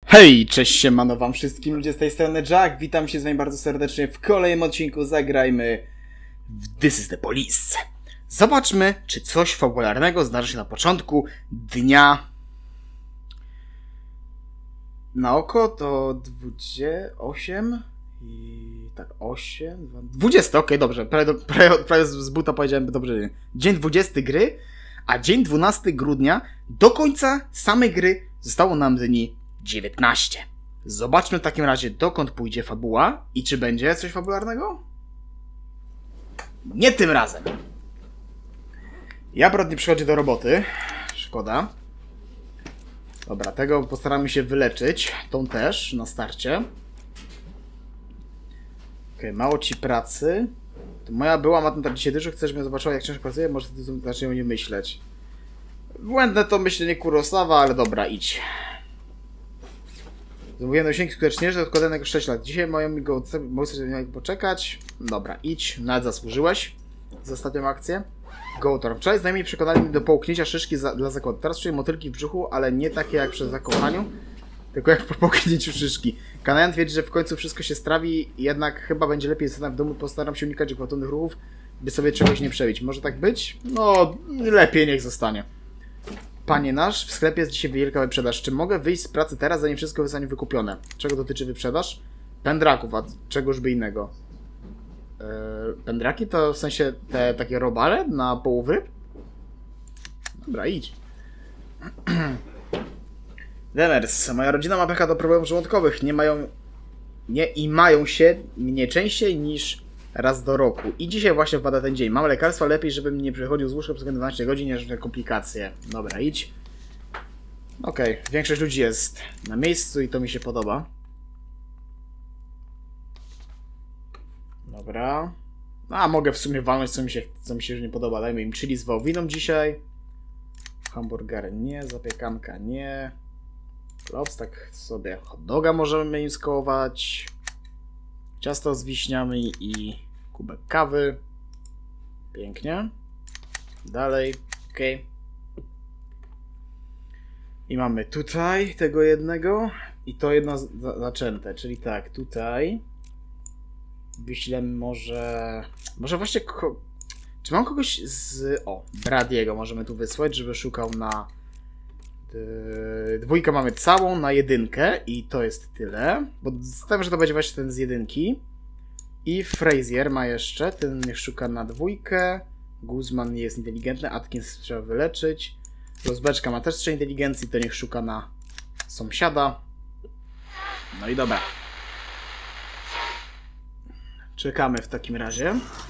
Hej, cześć, siemano wam wszystkim ludzie z tej strony Jack, witam się z wami bardzo serdecznie w kolejnym odcinku. Zagrajmy w This is the Police. Zobaczmy, czy coś fabularnego zdarzy się na początku dnia. Na oko to 28 i tak 8, 20, okej, dobrze, prawie z buta powiedziałem dobrze. Dzień 20 gry, a dzień 12 grudnia, do końca samej gry zostało nam dni 19. Zobaczmy w takim razie, dokąd pójdzie fabuła i czy będzie coś fabularnego? Nie tym razem. Jabrod nie przychodzi do roboty. Szkoda. Dobra, tego postaramy się wyleczyć. Tą też, na starcie. Okej, mało ci pracy. To moja była matma dzisiaj dużo. Chcesz, żebym zobaczyła, jak ciężko pracuje? Może ty zacznie o nie myśleć. Błędne to myślenie Kurosawa, ale dobra, idź. Zamówiłem osiągi skutecznie, że odkładanego 6 lat. Dzisiaj mogę poczekać. Dobra, idź. Nawet zasłużyłeś za ostatnią akcję. Gołtor. Wczoraj znajomi przekonali mnie do połknięcia szyszki dla zakładu. Teraz czuję motylki w brzuchu, ale nie takie jak przy zakochaniu, tylko jak po połknięciu szyszki. Kanajan twierdzi, że w końcu wszystko się strawi, jednak chyba będzie lepiej zostać w domu. Postaram się unikać gwałtownych ruchów, by sobie czegoś nie przebić. Może tak być? No, lepiej niech zostanie. Panie nasz, w sklepie jest dzisiaj wielka wyprzedaż. Czy mogę wyjść z pracy teraz, zanim wszystko zostanie wykupione? Czego dotyczy wyprzedaż? Pędraków, a czegoż by innego? Pędraki to w sensie te takie robale na połów ryb? Dobra, idź. Demers, moja rodzina ma pecha do problemów żołądkowych. Mają się nie częściej niż raz do roku. I dzisiaj właśnie wpada ten dzień. Mam lekarstwa, lepiej, żebym nie przychodził z łóżka przez 12 godzin, niż te komplikacje. Dobra, idź. Okej, większość ludzi jest na miejscu i to mi się podoba. Dobra. A, mogę w sumie walnąć, co mi się już nie podoba. Dajmy im chili z wołowiną dzisiaj. Hamburger nie, zapiekanka nie. Klops, tak sobie hot doga możemy im skołować. Ciasto z wiśniami i kubek kawy. Pięknie. Dalej. Okej. I mamy tutaj tego jednego. I to jedno zaczęte. Czyli tak, tutaj wyślemy może właśnie czy mam kogoś z... Bradiego możemy tu wysłać, żeby szukał na... Dwójkę mamy całą na jedynkę i to jest tyle. Bo stawiam, że to będzie właśnie ten z jedynki. I Frazier ma jeszcze, ten niech szuka na dwójkę. Guzman nie jest inteligentny, Atkins trzeba wyleczyć. Rozbeczka ma też 3 inteligencji, to niech szuka na sąsiada. No i dobra. Czekamy w takim razie.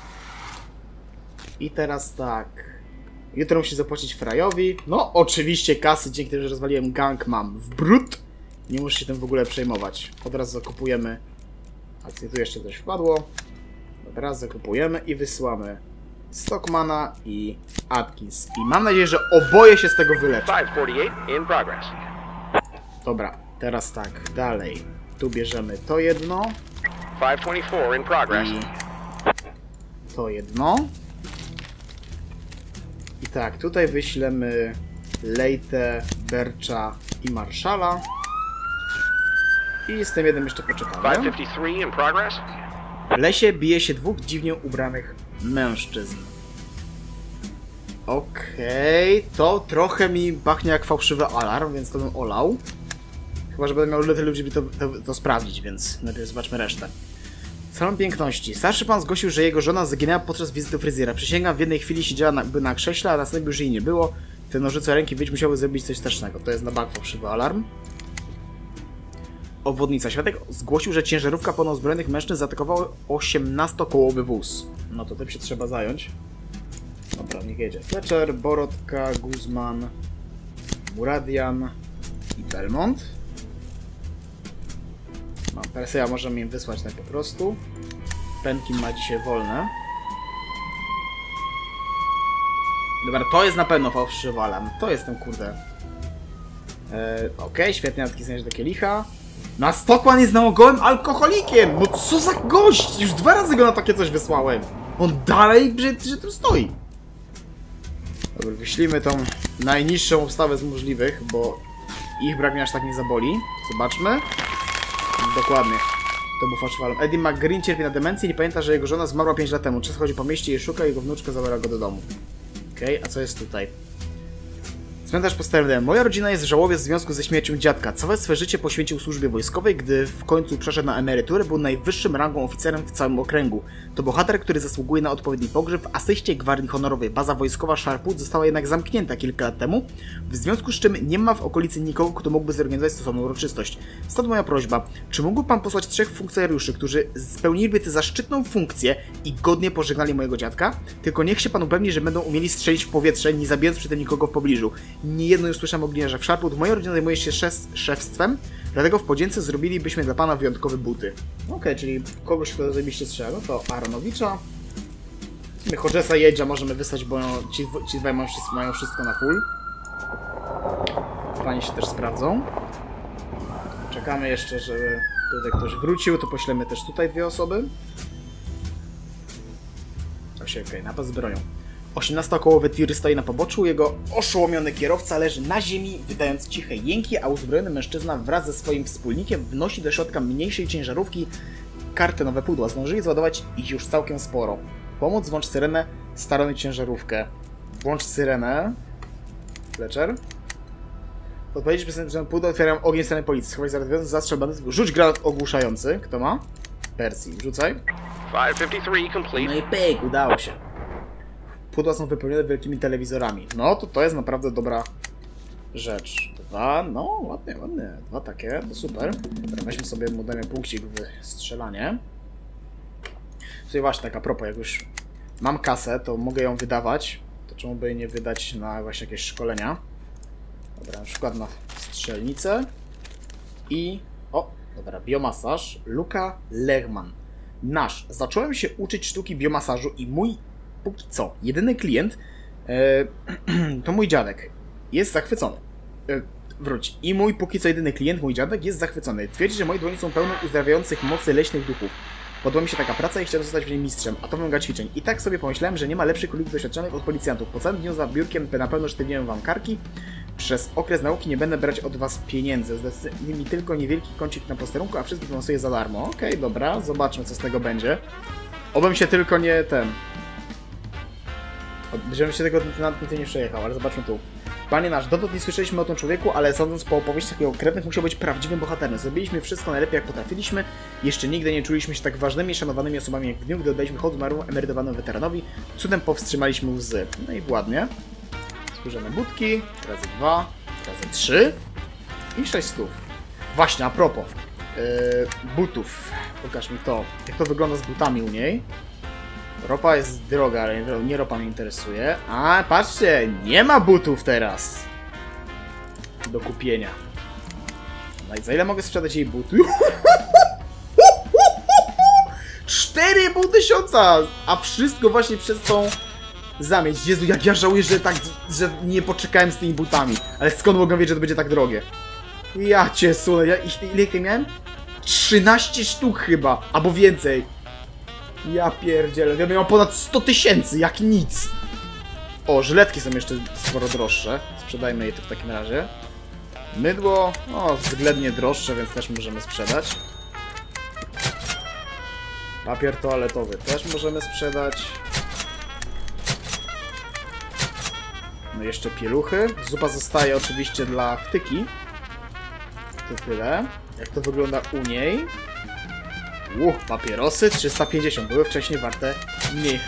I teraz tak. Jutro musi zapłacić Frajowi. No, oczywiście kasy, dzięki temu, że rozwaliłem gang, mam w brud. Nie muszę się tym w ogóle przejmować. Od razu zakupujemy. Akcje, tu jeszcze coś wpadło. Dobra, zakupujemy i wysyłamy Stockmana i Atkins. I mam nadzieję, że oboje się z tego wyleczą. Dobra, teraz tak, dalej. Tu bierzemy to jedno. 524 in progress. I to jedno. I tak, tutaj wyślemy Lejtę, Bercza i Marszala. I z tym jednym jeszcze poczekamy. 553 in progress. W lesie bije się dwóch dziwnie ubranych mężczyzn. Okej, to trochę mi pachnie jak fałszywy alarm, więc to bym olał. Chyba, że będę miał tyle ludzi, by to sprawdzić, więc najpierw zobaczmy resztę. Salon piękności. Starszy pan zgłosił, że jego żona zaginęła podczas wizyty fryzjera. Przysięgam, w jednej chwili siedziała na krześle, a następnie już jej nie było. Te nożyce ręki być musiały zrobić coś strasznego. To jest na bank fałszywy alarm. Obwodnica. Świadek zgłosił, że ciężarówka pełna uzbrojonych mężczyzn zaatakowała 18-kołowy wóz. No to tym się trzeba zająć. Dobra, niech jedzie. Fletcher, Borodka, Guzman, Muradian i Belmont. No, Perseja możemy im wysłać tak po prostu. Penkin ma dzisiaj wolne. Dobra, to jest na pewno fałszywy alarm. To jest ten kurde. Okej, świetnie, natknąć do kielicha. Na Stockman jest nałogołym alkoholikiem! No co za gość! Już 2 razy go na takie coś wysłałem. On dalej, że tu stoi. Dobra, wyślijmy tą najniższą obstawę z możliwych, bo ich brak mnie aż tak nie zaboli. Zobaczmy. Dokładnie. To był fałszywalem. Eddie McGreen cierpi na demencję i nie pamięta, że jego żona zmarła 5 lat temu. Często chodzi po mieście i szuka, jego wnuczka zabiera go do domu. Okej, a co jest tutaj? Cmentarz postawiony. Moja rodzina jest w żałobie w związku ze śmiercią dziadka. Całe swe życie poświęcił służbie wojskowej, gdy w końcu przeszedł na emeryturę, był najwyższym rangą oficerem w całym okręgu. To bohater, który zasługuje na odpowiedni pogrzeb w asyście Gwardii Honorowej. Baza wojskowa Sharpwood została jednak zamknięta kilka lat temu, w związku z czym nie ma w okolicy nikogo, kto mógłby zorganizować stosowną uroczystość. Stąd moja prośba, czy mógłby pan posłać 3 funkcjonariuszy, którzy spełniliby tę zaszczytną funkcję i godnie pożegnali mojego dziadka? Tylko niech się pan upewni, że będą umieli strzelić w powietrze, nie zabijając przy tym nikogo w pobliżu. Niejedno już słyszałem o gliniarzach w Sharpwood. Moja rodzina zajmuje się szefstwem, dlatego w podzięce zrobilibyśmy dla pana wyjątkowe buty. Okej, czyli kogoś, kto zajebiście strzela, no to Aronowicza. Hodgesa jedzie, możemy wystać, bo ci dwaj mają wszystko na full. Fajnie się też sprawdzą. Czekamy jeszcze, żeby tutaj ktoś wrócił, to poślemy też tutaj 2 osoby. Okej, napad z bronią. 18-kołowy tir stoi na poboczu, jego oszołomiony kierowca leży na ziemi, wydając ciche jęki, a uzbrojony mężczyzna wraz ze swoim wspólnikiem wnosi do środka mniejszej ciężarówki kartonowe pudła. Zdążyli załadować ich już całkiem sporo. Pomóc, włącz syrenę, starą ciężarówkę. Włącz syrenę. Fletcher. Odpowiedzieć że pudło, otwieram ogień strony policji. Schowaj zaraz zastrzel bandytów. Rzuć granat ogłuszający. Kto ma? Persji. Rzucaj. 553 complete. No i pyk, udało się. Pudła są wypełnione wielkimi telewizorami. No to jest naprawdę dobra rzecz. 2, no ładnie. 2 takie, to super. Dobra, weźmy sobie, dajmy punkcik w strzelanie. Tutaj właśnie tak a propos, jak już mam kasę, to mogę ją wydawać. To czemu by jej nie wydać na właśnie jakieś szkolenia? Dobra, na przykład na strzelnicę. I... o, dobra, biomasaż. Luka Lehman. Zacząłem się uczyć sztuki biomasażu i mój póki co jedyny klient to mój dziadek. Jest zachwycony. Wróć. I mój póki co jedyny klient, mój dziadek, jest zachwycony. Twierdzi, że moje dłonie są pełne uzdrawiających mocy leśnych duchów. Podoba mi się taka praca i chciałem zostać w niej mistrzem, a to wymaga ćwiczeń. I tak sobie pomyślałem, że nie ma lepszych kolegów doświadczonych od policjantów. Po całym dniu za biurkiem na pewno sztywniłem wam karki. Przez okres nauki nie będę brać od was pieniędzy. Zdecydowanie mi tylko niewielki kącik na posterunku, a wszystkich finansuję za darmo. Okej, dobra, zobaczmy co z tego będzie. Obym się tylko nie żebym się tego nad tym nie przejechał, ale zobaczmy tu. Panie nasz, dotąd nie słyszeliśmy o tym człowieku, ale sądząc po opowieściach jego krewnych, musiał być prawdziwym bohaterem. Zrobiliśmy wszystko najlepiej, jak potrafiliśmy. Jeszcze nigdy nie czuliśmy się tak ważnymi i szanowanymi osobami jak w dniu, gdy oddaliśmy hołd zmarłemu emerytowanemu weteranowi. Cudem powstrzymaliśmy łzy. No i ładnie. Skórzane budki. Razy 2, razy 3 i 6 stów. Właśnie, a propos butów. Pokaż mi to, jak to wygląda z butami u niej. Ropa jest droga, ale nie ropa mnie interesuje. A, patrzcie, nie ma butów teraz do kupienia. No i za ile mogę sprzedać jej buty? 4500! A wszystko właśnie przez tą zamieć. Jezu, jak ja żałuję, że nie poczekałem z tymi butami. Ale skąd mogłem wiedzieć, że to będzie tak drogie? Ja cię sunę, ile miałem? 13 sztuk chyba, albo więcej. Ja pierdzielę, ja miałem ponad 100 000, jak nic. O, żyletki są jeszcze sporo droższe. Sprzedajmy je tu w takim razie. Mydło, o, względnie droższe, więc też możemy sprzedać. Papier toaletowy też możemy sprzedać. No jeszcze pieluchy. Zupa zostaje oczywiście dla wtyki. To tyle. Jak to wygląda u niej? Papierosy 350, były wcześniej warte mniej.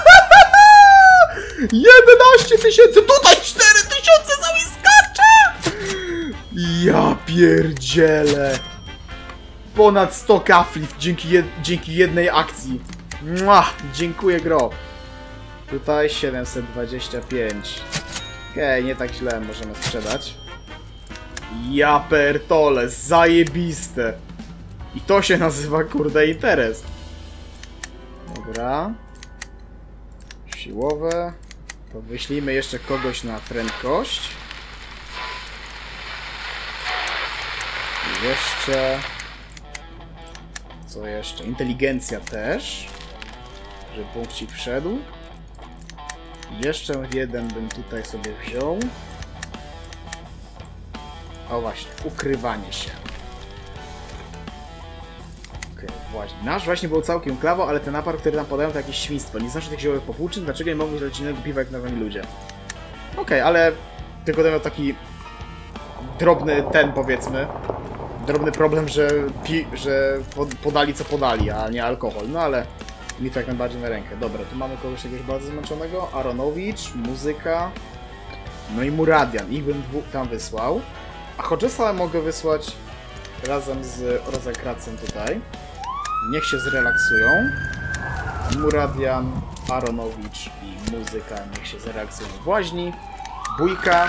11 000, tutaj 4 000 za whiskacze! Ja pierdzielę. Ponad 100 kafli dzięki jednej akcji. Dziękuję, gro. Tutaj 725. Okej, nie tak źle możemy sprzedać. Ja pertole, zajebiste. I to się nazywa, kurde, interes. Dobra. Siłowe. To wyślijmy jeszcze kogoś na prędkość. I jeszcze... co jeszcze? Inteligencja też. Żeby punkcik wszedł. Jeszcze jeden bym tutaj sobie wziął. O właśnie, ukrywanie się. Okej, właśnie. Nasz właśnie był całkiem klawo, ale ten napar, który nam podają, to jakieś świństwo. Nie znaczy tych ziołek popłuczyn, dlaczego nie mogą być rodzinnego piwa jak nowi ludzie? Okej, ale tylko to miał taki drobny powiedzmy. Drobny problem, że podali co podali, a nie alkohol. No ale mi to jak najbardziej na rękę. Dobra, tu mamy kogoś jakiegoś bardzo zmęczonego. Aronowicz, muzyka. No i Muradian. Ich bym dwóch tam wysłał. A Hodgesa mogę wysłać razem z Rozekracem tutaj. Niech się zrelaksują. Muradian, Aronowicz i muzyka niech się zrelaksują w łaźni. Bójka.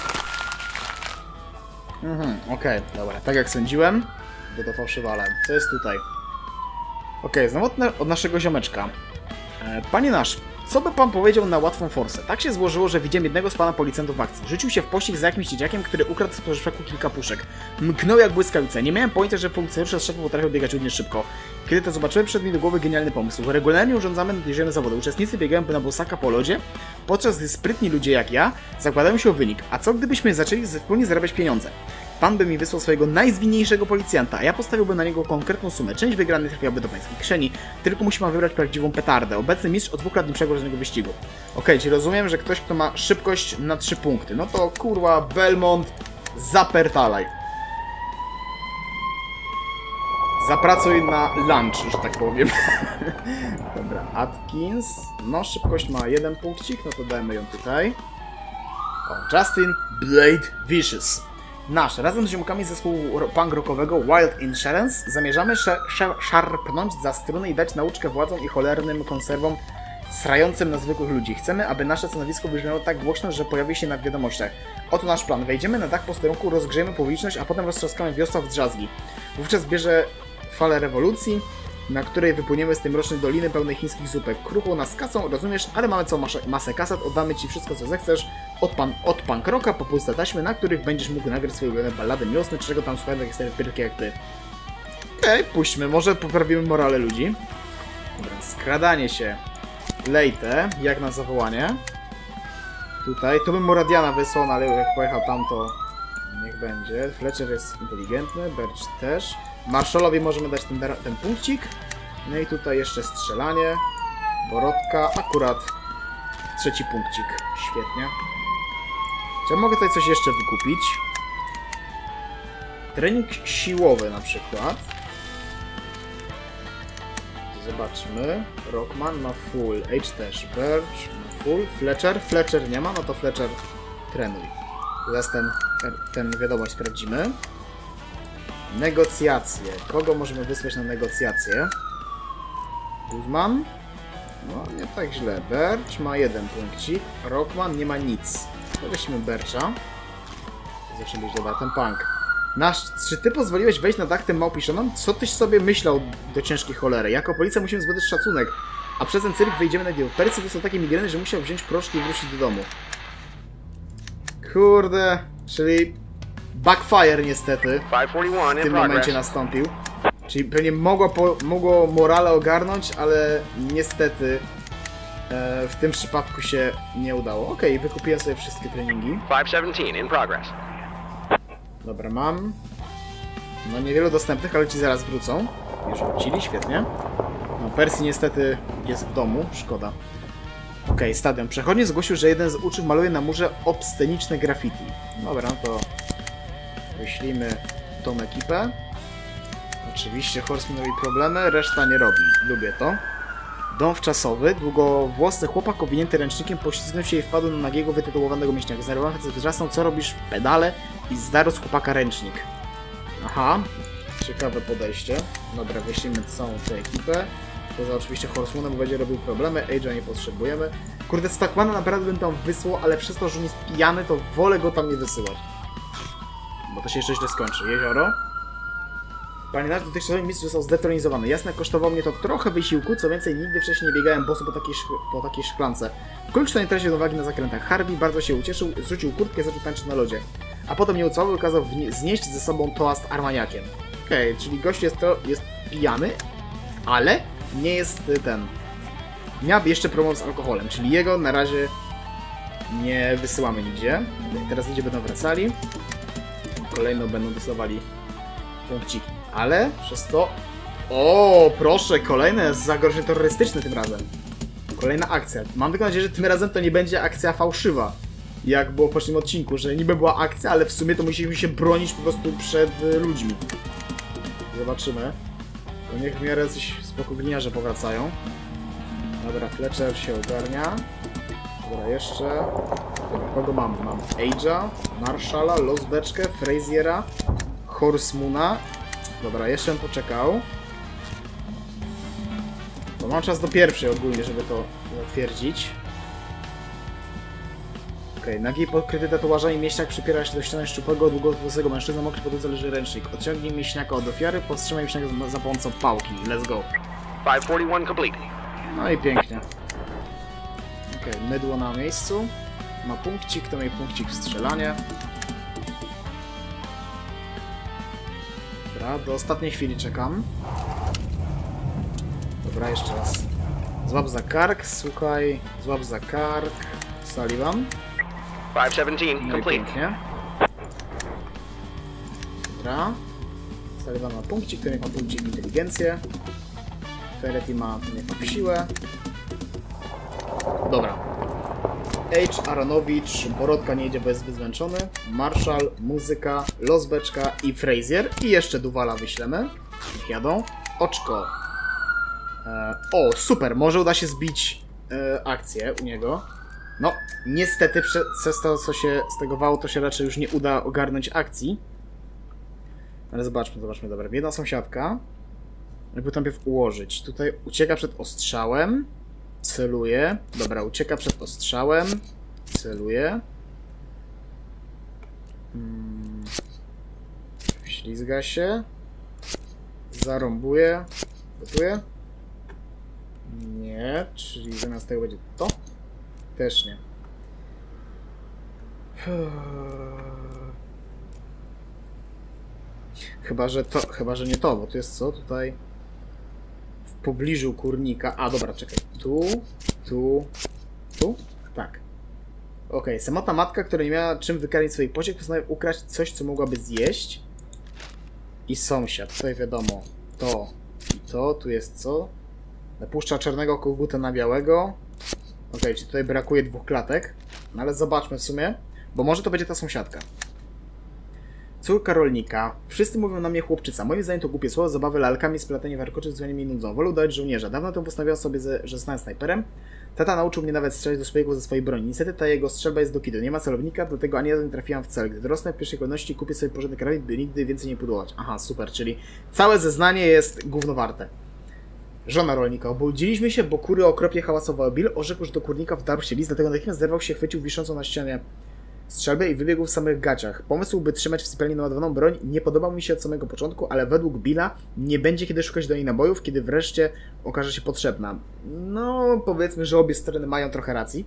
Okej, dobra, tak jak sądziłem, bo to fałszywałem. Co jest tutaj? Okej, znowu od naszego ziomeczka. Panie nasz, co by pan powiedział na łatwą forsę? Tak się złożyło, że widziałem jednego z pana policjantów w akcji. Rzucił się w pościg za jakimś dzieciakiem, który ukradł z pożyczaku kilka puszek. Mknął jak błyskawica. Nie miałem pojęcia, że funkcjonariusze strzelby potrafią biegać równie szybko. Kiedy to zobaczyłem, przyszedł mi do głowy genialny pomysł. Regularnie urządzamy nadjeżdżone zawody. Uczestnicy biegają na bosaka po lodzie, podczas gdy sprytni ludzie jak ja zakładają się o wynik. A co gdybyśmy zaczęli wspólnie zarabiać pieniądze? Pan by mi wysłał swojego najzwinniejszego policjanta, a ja postawiłbym na niego konkretną sumę. Część wygranej trafiłaby do pańskiej kieszeni, tylko musi pan wybrać prawdziwą petardę. Obecny mistrz od 2 lat nie przegrał żadnego wyścigu. Okej, czyli rozumiem, że ktoś, kto ma szybkość na 3 punkty. No to kurwa, Belmont, zapertalaj. Zapracuj na lunch, że tak powiem. Dobra, Atkins. No, szybkość ma 1 punkcik, no to dajmy ją tutaj. O, Justin Blade Vicious. Razem z ziomkami z zespołu punk rockowego Wild Insurance zamierzamy szarpnąć za struny i dać nauczkę władzom i cholernym konserwom srającym na zwykłych ludzi. Chcemy, aby nasze stanowisko brzmiało tak głośno, że pojawi się na wiadomościach. Oto nasz plan. Wejdziemy na dach posterunku, rozgrzejemy publiczność, a potem roztrzaskamy wiosła w drzazgi. Wówczas bierze falę rewolucji, na której wypłyniemy z tej mrocznej doliny pełnej chińskich zupek. Kruchą nas kasą, rozumiesz, ale mamy całą masę kasat, oddamy ci wszystko, co zechcesz, od punk rocka po puste taśmy, na których będziesz mógł nagrać swoje ulubione ballady miłosne, czego tam słuchają takie stare pyrki jak ty. Okej, puśćmy, może poprawimy morale ludzi. Dobra, skradanie się. Lejte, jak na zawołanie. Tutaj, tu bym Muradiana wysłał, no ale jak pojechał tam, to niech będzie. Fletcher jest inteligentny, Birch też. Marshallowi możemy dać ten punkcik. No i tutaj jeszcze strzelanie. Borodka, akurat 3. punkcik. Świetnie. Czy ja mogę tutaj coś jeszcze wykupić? Trening siłowy na przykład. Zobaczmy. Rockman ma full. H też. Birch ma full. Fletcher nie ma, no to Fletcher trenuj. Teraz ten wiadomość sprawdzimy. Negocjacje. Kogo możemy wysłać na negocjacje? Guzman? No, nie tak źle. Birch ma 1 punkcik. Rockman nie ma nic. To weźmy Bircha. Zawsze być dobra, ten punk. Czy ty pozwoliłeś wejść na dach tym małpiszonom? Co tyś sobie myślał do ciężkiej cholery? Jako policja musimy zbudować szacunek. A przez ten cyrk wyjdziemy na diabł. Persy to są takie migreny, że musiał wziąć proszki i wrócić do domu. Kurde, czyli backfire niestety w tym momencie nastąpił. Czyli pewnie mogło morale ogarnąć, ale niestety w tym przypadku się nie udało. Okej, wykupiłem sobie wszystkie treningi. 517 in progress. Dobra, mam. No niewielu dostępnych, ale ci zaraz wrócą. Już wrócili, świetnie. No, Percy niestety jest w domu, szkoda. Okej, stadion. Przechodnie zgłosił, że jeden z uczniów maluje na murze obsceniczne graffiti. Dobra, to wyślijmy tą ekipę. Oczywiście Horseman robi problemy, reszta nie robi. Lubię to. Dom wczasowy. Długowłosy chłopak owinięty ręcznikiem poślizgnął się i wpadł na nagiego wytytułowanego mięśniaka. Zerwając wrzasnął, co robisz? Pedale i zdarł z chłopaka ręcznik. Aha, ciekawe podejście. Dobra, wyślijmy całą tę ekipę. Poza oczywiście Horsemanem, bo będzie robił problemy. Age'a nie potrzebujemy. Kurde, Stackmana naprawdę bym tam wysłał, ale przez to, że on jest pijany, to wolę go tam nie wysyłać. Bo to się jeszcze źle skończy. Jezioro. Panie nasz dotychczasowy mistrz został zdetronizowany. Jasne, kosztowało mnie to trochę wysiłku, co więcej, nigdy wcześniej nie biegałem boso po takiej szklance. Klucz to nie tracił uwagi na zakrętach. Harvey bardzo się ucieszył, zrzucił kurtkę i zaczął tańczyć na lodzie. A potem nie ucałował i kazał znieść ze sobą toast armaniakiem. Okej, czyli gość jest pijany, ale nie jest ten... Miał jeszcze problem z alkoholem, czyli jego na razie nie wysyłamy nigdzie. Teraz ludzie będą wracali. kolejno będą dostawali punkciki. Ale przez to... O, proszę, kolejne zagrożenie terrorystyczne tym razem. Kolejna akcja. Mam tylko nadzieję, że tym razem to nie będzie akcja fałszywa. Jak było w poprzednim odcinku, że niby była akcja, ale w sumie to musieliśmy się bronić po prostu przed ludźmi. Zobaczymy. To niech w miarę coś spoko gliniarze powracają. Dobra, Fletcher się ogarnia. Dobra, jeszcze... Dobra, kogo mam? Mam Age'a, Marshalla, Losbeczkę, Fraziera, Horsemoona. Dobra, jeszcze bym poczekał. Bo mam czas do pierwszej ogólnie, żeby to zatwierdzić. Okej, nagi pokryty tatuażami mięśniak przypiera się do ściany szczupłego, długowłosego mężczyzny, mokry podłodze leży ręcznik. Odciągnij mięśniaka od ofiary, powstrzymaj mięśniaka za pomocą pałki. Let's go. 541 complete. No i pięknie. Okej, mydło na miejscu. Ma punkcik, to miał punkcik w strzelanie. Dobra, do ostatniej chwili czekam. Dobra, jeszcze raz. Złap za kark, słuchaj. Złap za kark. Sullivan. 517 No i complete. pięknie. Dobra. Sullivan ma punkcik, ten ma punkcik w inteligencję. Ferretti ma siłę. Dobra. H. Aronowicz, Borodka nie idzie, bo jest zbyt zmęczony. Marshall, muzyka, Losbeczka i Frazier. I jeszcze Duwala wyślemy. Niech jadą. Oczko. O, super, może uda się zbić akcję u niego. No, niestety przez to, co się stegowało, to się raczej już nie uda ogarnąć akcji. Ale zobaczmy, dobra. Jedna sąsiadka. Jakby to najpierw ułożyć. Tutaj ucieka przed ostrzałem. Celuje. Dobra, ucieka przed ostrzałem. Celuje. Ślizga się. Zarąbuje. Gotuje. Nie, czyli zamiast tego będzie to? Też nie. Chyba, że nie to, bo tu jest co? Tutaj w pobliżu kurnika. A, dobra, czekaj. Tu. Tak. Okej, samotna matka, która nie miała czym wykarmić swoich pociech, postanowiła ukraść coś, co mogłaby zjeść. I sąsiad. Tutaj wiadomo, to i to. Tu jest co? Napuszcza czarnego koguta na białego. Okej, czyli tutaj brakuje 2 klatek. No ale zobaczmy w sumie, bo może to będzie ta sąsiadka. Córka rolnika. Wszyscy mówią na mnie chłopczyca. Moim zdaniem to głupie słowo, zabawy lalkami, splatanie warkoczy, dzwonienie mi nudzą. Wolę udać żołnierza. Dawno temu postanowiła sobie, że zostanę snajperem. Tata nauczył mnie nawet strzelać do swojego ze swojej broni. Niestety ta jego strzelba jest do kidu. Nie ma celownika, dlatego ani razu nie trafiłam w cel. Gdy dorosnę w pierwszej kolejności, kupię sobie porządny karabin, by nigdy więcej nie pudłować. Aha, super, czyli całe zeznanie jest gówno warte. Żona rolnika. Obudziliśmy się, bo kury okropnie hałasowały. Bill orzekł, że do kurnika wdarł się lis, dlatego natychmiast zerwał się, chwycił wiszącą na ścianie strzelbę i wybiegł w samych gaciach. Pomysł, by trzymać w sypialni naładowaną broń, nie podobał mi się od samego początku, ale według Billa nie będzie kiedy szukać do niej nabojów, kiedy wreszcie okaże się potrzebna. No, powiedzmy, że obie strony mają trochę racji.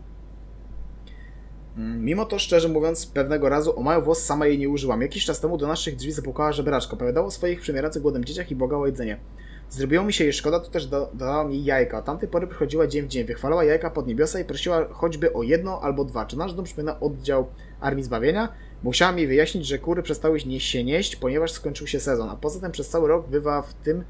Mimo to, szczerze mówiąc, pewnego razu o mały włos sama jej nie użyłam. Jakiś czas temu do naszych drzwi zapukała żebraczka. Opowiadała o swoich przymierających głodem dzieciach i błagała o jedzenie. Zrobiło mi się jej szkoda, to też dodała mi jajka. Od tamtej pory przychodziła dzień w dzień, wychwalała jajka pod niebiosa i prosiła choćby o 1 albo 2. Czy nasz dom przypomina oddział Armii Zbawienia? Musiała mi wyjaśnić, że kury przestały się nieść, ponieważ skończył się sezon, a poza tym przez cały rok bywa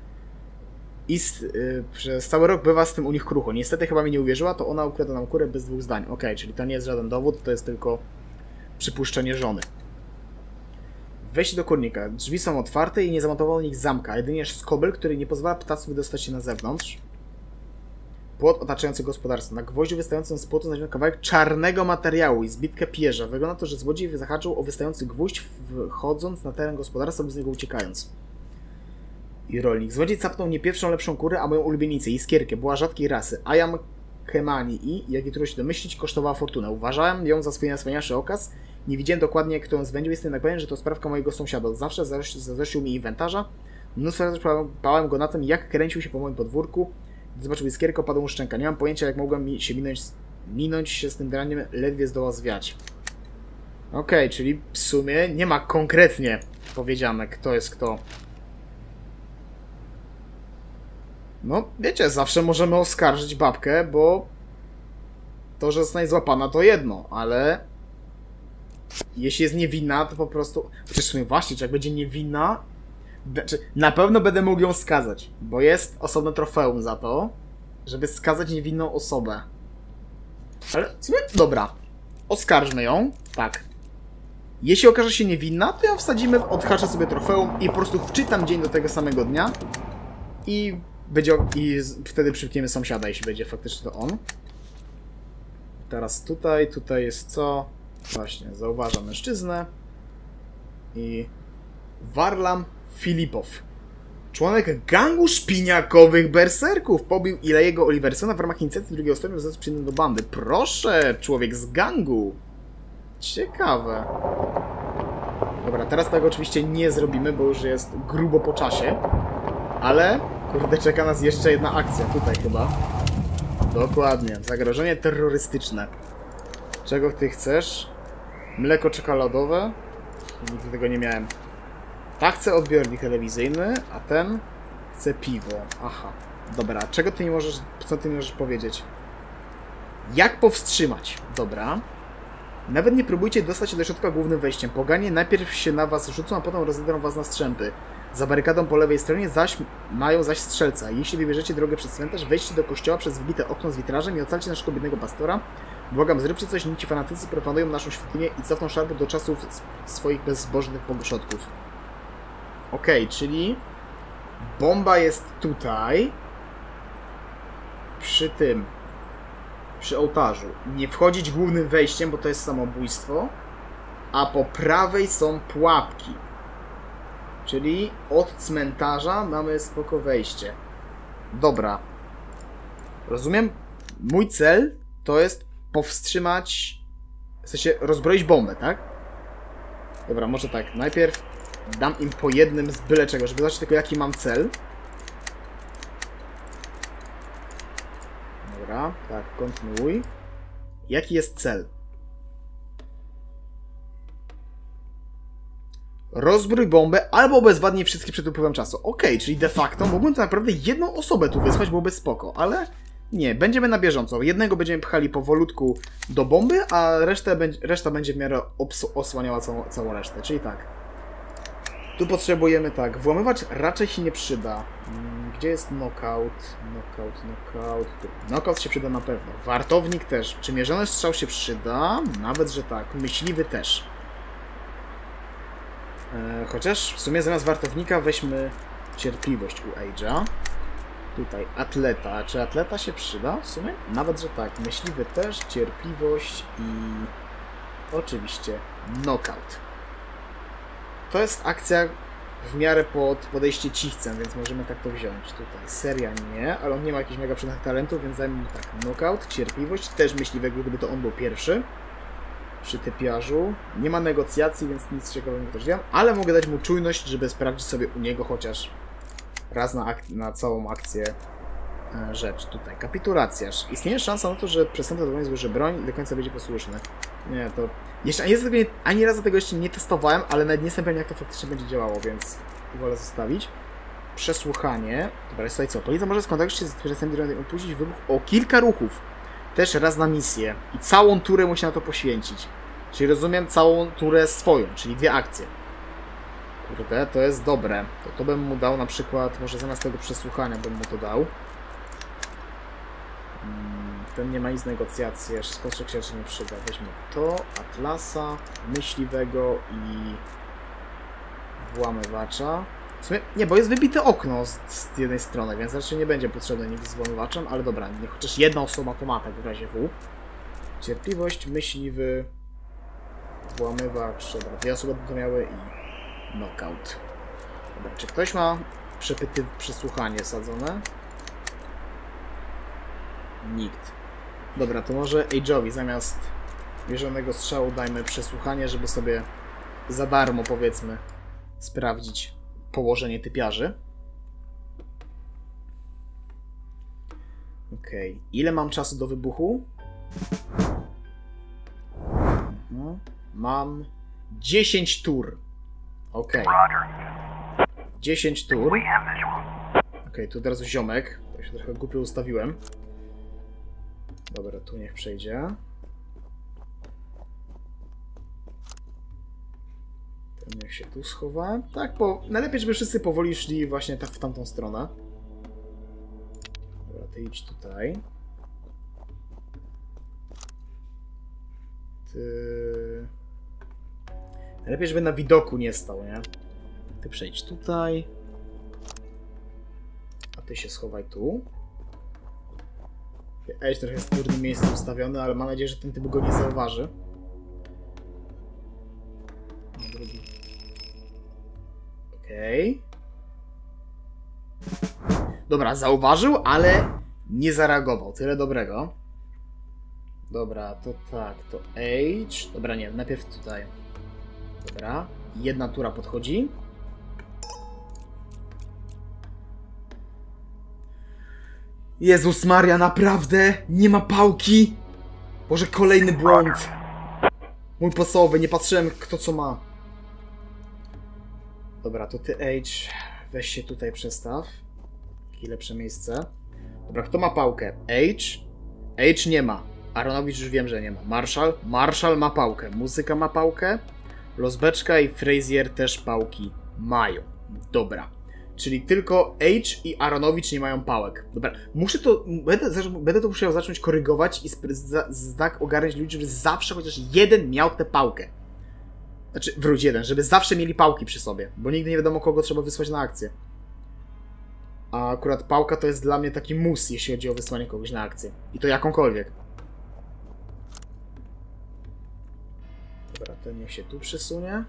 z tym u nich krucho. Niestety chyba mi nie uwierzyła, to ona ukradła nam kurę bez 2 zdań. Okej, czyli to nie jest żaden dowód, to jest tylko przypuszczenie żony. Wejście do kurnika. Drzwi są otwarte i nie zamontowano w nich zamka, jedynie skobel, który nie pozwala ptacu wydostać się na zewnątrz. Płot otaczający gospodarstwo. Na gwoździu wystającym z płotu znaleziono kawałek czarnego materiału i zbitkę pierza. Wygląda to, że złodziej zahaczył o wystający gwóźdź, wchodząc na teren gospodarstwa lub z niego uciekając. I rolnik. Złodziej capnął nie pierwszą lepszą kurę, a moją ulubienicę, iskierkę. Była rzadkiej rasy. Ayam Kemani i, jak i trudno się domyślić, kosztowała fortunę. Uważałem ją za swój najwspanialszy okaz. Nie widziałem dokładnie, kto ją zwędził. Jestem jednak pewien, że to sprawka mojego sąsiada. Zawsze zazosił mi inwentarza. Mnóstwo razy bałem go na tym, jak kręcił się po moim podwórku. Gdy zobaczył iskierkę, opadła mu szczęka. Nie mam pojęcia, jak mogłem się minąć się z tym draniem, ledwie zdoła zwiać. Okej, czyli w sumie nie ma konkretnie powiedziane, kto jest kto. No, wiecie, zawsze możemy oskarżyć babkę, bo to, że zostanie złapana, to jedno, ale Jeśli jest niewinna, to po prostu... Chociaż w sumie właśnie, czy jak będzie niewinna... Na pewno będę mógł ją skazać, bo jest osobne trofeum za to, żeby skazać niewinną osobę. Ale w sumie, dobra. Oskarżmy ją. Tak. Jeśli okaże się niewinna, to ją wsadzimy, odhaczę sobie trofeum i po prostu wczytam dzień do tego samego dnia i będzie... wtedy przypniemy sąsiada, jeśli będzie faktycznie to on. Teraz tutaj jest co? Właśnie, zauważam mężczyznę i Warlam Filipow. Członek gangu szpiniakowych berserków. Pobił Ilejego Oliversona w ramach inicjatywy drugiego stopnia, został przyjęty do bandy. Proszę, człowiek z gangu. Ciekawe. Dobra, teraz tego oczywiście nie zrobimy, bo już jest grubo po czasie. Ale, kurde, czeka nas jeszcze jedna akcja tutaj chyba. Dokładnie. Zagrożenie terrorystyczne. Czego ty chcesz? Mleko czekoladowe? Nigdy tego nie miałem. Ta chce odbiornik telewizyjny, a ten chce piwo. Aha. Dobra, czego ty nie możesz... Co ty nie możesz powiedzieć? Jak powstrzymać? Dobra. Nawet nie próbujcie dostać się do środka głównym wejściem. Poganie najpierw się na was rzucą, a potem rozdrą was na strzępy. Za barykadą po lewej stronie mają zaś strzelca. Jeśli wybierzecie drogę przez cmentarz, wejdźcie do kościoła przez wbite okno z witrażem i ocalcie naszego biednego pastora. Błagam, zróbcie coś, nici fanatycy profanują naszą świątynię i cofną szarpę do czasów swoich bezbożnych pogorzotków. Okej, czyli bomba jest tutaj. Przy tym. Przy ołtarzu. Nie wchodzić głównym wejściem, bo to jest samobójstwo. A po prawej są pułapki. Czyli od cmentarza mamy spoko wejście. Dobra. Rozumiem? Mój cel to jest powstrzymać... W sensie rozbroić bombę, tak? Dobra, może tak. Najpierw dam im po jednym z byle czego, żeby zobaczyć tylko jaki mam cel. Dobra, tak, kontynuuj. Jaki jest cel? Rozbrój bombę albo obezwładnij wszystkich przed upływem czasu. Okej, czyli de facto mógłbym to naprawdę jedną osobę tu wysłać, byłoby spoko, ale nie, będziemy na bieżąco. Jednego będziemy pchali powolutku do bomby, a reszta będzie w miarę osłaniała całą resztę, czyli tak. Tu potrzebujemy tak, włamywacz raczej się nie przyda. Gdzie jest knockout? Knockout się przyda na pewno. Wartownik też. Czy mierzony strzał się przyda? Nawet, że tak. Myśliwy też. Chociaż w sumie zamiast wartownika weźmy cierpliwość u Age'a. Tutaj atleta. Czy atleta się przyda w sumie? Nawet, że tak. Myśliwy też, cierpliwość i oczywiście knockout. To jest akcja w miarę pod podejście cichcem, więc możemy tak to wziąć. Tutaj seria nie, ale on nie ma jakichś mega przydatnych talentów, więc dajmy mu tak. Knockout, cierpliwość, też myśliwego, gdyby to on był pierwszy. Przy typiarzu. Nie ma negocjacji, więc nic ciekawego nie dam, ale mogę dać mu czujność, żeby sprawdzić sobie u niego chociaż raz na całą akcję rzecz. Tutaj kapitulacja. Istnieje szansa na to, że przestępca dowolnie złoży broń i do końca będzie posłuszny. Nie, to... Jeszcze ani razu tego jeszcze nie testowałem, ale nawet nie jestem pewien, jak to faktycznie będzie działało, więc wolę zostawić. Przesłuchanie. Dobra, jest tutaj co? Policja może skontaktować się z przestępcą i opuścić wybuch o kilka ruchów. Też raz na misję. I całą turę musi na to poświęcić. Czyli rozumiem całą turę swoją, czyli 2 akcje. Kurde, to jest dobre. To bym mu dał na przykład, może zamiast tego przesłuchania bym mu to dał. Ten nie ma nic z negocjacji, jeszcze spostrzeg się nie przyda. Weźmy to, Atlasa, myśliwego i włamywacza. W sumie, nie, bo jest wybite okno z jednej strony, więc raczej nie będzie potrzebny nikt z włamywaczem, ale dobra, niech chociaż jedna osoba to ma, tak w razie W. Cierpliwość, myśliwy, włamywacz, dobra, 2 osoby to miały i knockout. Dobra, czy ktoś ma przesłuchanie sadzone? Nikt. Dobra, to może Age'owi zamiast mierzonego strzału dajmy przesłuchanie, żeby sobie za darmo, powiedzmy, sprawdzić położenie typiarzy. Okej. Ile mam czasu do wybuchu? Mam 10 tur. Okej. 10 tur. Okej, tu od razu ziomek. Ja się trochę głupio ustawiłem. Dobra, tu niech przejdzie. Ten niech się tu schowa. Tak, bo najlepiej, żeby wszyscy powoli szli właśnie tak w tamtą stronę. Dobra, ty idź tutaj. Ty... Najlepiej, żeby na widoku nie stał, nie? Ty przejdź tutaj. A ty się schowaj tu. Edge trochę jest w trudnym miejscu ustawiony, ale mam nadzieję, że ten typ go nie zauważy. Drugi. Okej. Dobra, zauważył, ale nie zareagował. Tyle dobrego. Dobra, to tak, to Age. Dobra, nie, najpierw tutaj. Dobra, jedna tura podchodzi. Jezus Maria, naprawdę? Nie ma pałki? Boże, kolejny błąd. Mój podstawowy, nie patrzyłem kto co ma. Dobra, to ty Age, weź się tutaj przestaw. Jakie lepsze miejsce. Dobra, kto ma pałkę? Age? Age nie ma. Aronowicz już wiem, że nie ma. Marshall? Marshall ma pałkę. Muzyka ma pałkę. Losbeczka i Frazier też pałki mają. Dobra. Czyli tylko Age i Aronowicz nie mają pałek. Dobra, muszę to... Będę to musiał zacząć korygować i tak ogarnąć ludzi, żeby zawsze chociaż jeden miał tę pałkę. Znaczy, wróć jeden, żeby zawsze mieli pałki przy sobie, bo nigdy nie wiadomo, kogo trzeba wysłać na akcję. A akurat pałka to jest dla mnie taki mus, jeśli chodzi o wysłanie kogoś na akcję. I to jakąkolwiek. Dobra, ten niech się tu przesunie.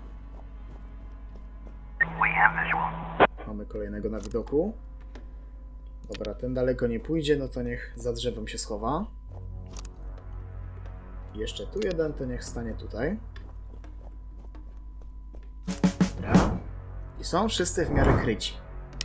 Mamy kolejnego na widoku. Dobra, ten daleko nie pójdzie, no to niech za drzewem się schowa. Jeszcze tu jeden, to niech stanie tutaj. Dobra. I są wszyscy w miarę kryci.